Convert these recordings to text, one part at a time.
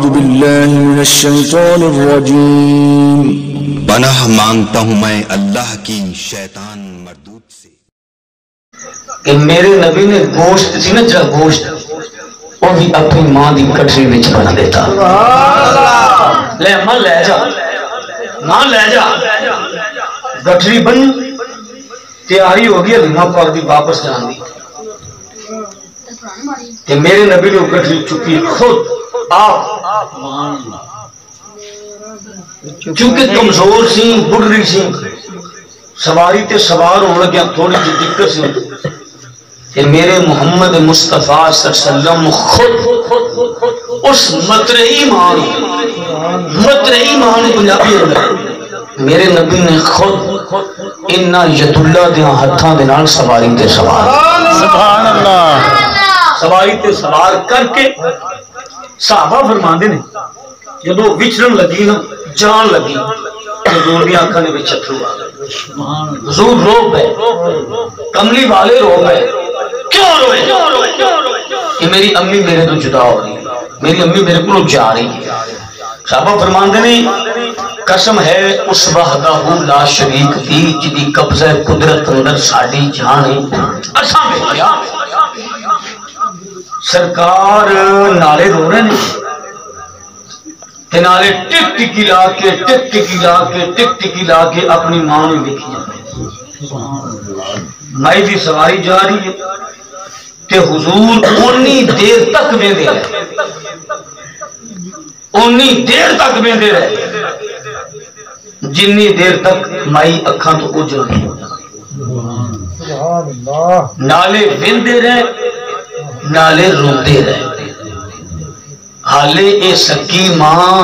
باللہ من الشیطان الرجیم پناہ مانگتا ہوں میں اللہ کی شیطان مردود سے کہ میرے نبی نے گوشت سی نا جا گوشت وہ بھی اپنی ماں دی کٹری وچ بنا دیتا لے ماں لے جا ماں لے جا کٹری بن تیاری ہو گئی ماں پاک دی واپس جان دی کہ میرے نبی نے کٹری چکی خود آپ چونکہ کمزور سی بڑھری سی سواری تے سوار ہونے لگیا تھوڑی جی دقت سی کہ میرے محمد مصطفیٰ صلی اللہ علیہ وسلم خود اس مطرعی مان پنجابی میرے نبی نے خود انہا ید اللہ دیاں ہتھاں دے نال سواری تے سوار سبحان اللہ سواری تے سوار کر کے صحابہ فرماندے نے جدو وچرن لگی نا جان لگی حضور دی آنکھاں دے وچ اتھرو آ گئے حضور رو پے کملی والے رو پے کیوں روئے کہ میری امی میرے تو جدا ہو رہی ہے میری امی میرے کو جا رہی ہے صحابہ فرماندے نے قسم ہے اس وحدہ لا شریک دی جدی قبضہ قدرت اندر ساڑی جان ہے اساں بیٹھیا سرکار نالے رو رہے ہیں تے نالے ٹک ٹکی لا کے ٹک ٹکی لا کے ٹک ٹکی لا کے اپنی ماں نے لکھی جاتے مائی دی سواری جا رہی ہے تے حضور اونی دیر تک بیندے رہے اونی دیر تک بیندے رہے جنی دیر تک مائی اکھاں تو اجل نہیں نالے بیندے رہے نالے روندے رہے حالے اے سکی ماں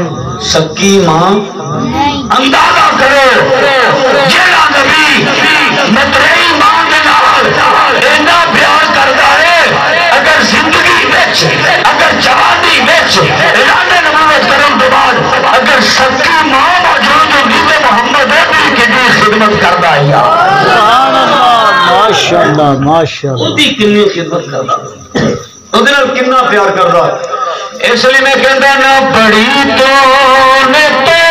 اندازہ کرو جیڑا نبی مطرعی ماں دے نال اینا پیار کردا ہے اگر زندگی وچ اگر جوانی وچ اعلان نبوت کرن دے بعد اگر سکی ماں موجود ہوندی تے محمد نبی کی خدمت کردا ہے سبحان اللہ ماشاءاللہ ماشاءاللہ اودی کنی خدمت کردا اودے نال کتنا پیار کردا اس لیے میں کہتا نہ بڑی تو نے تو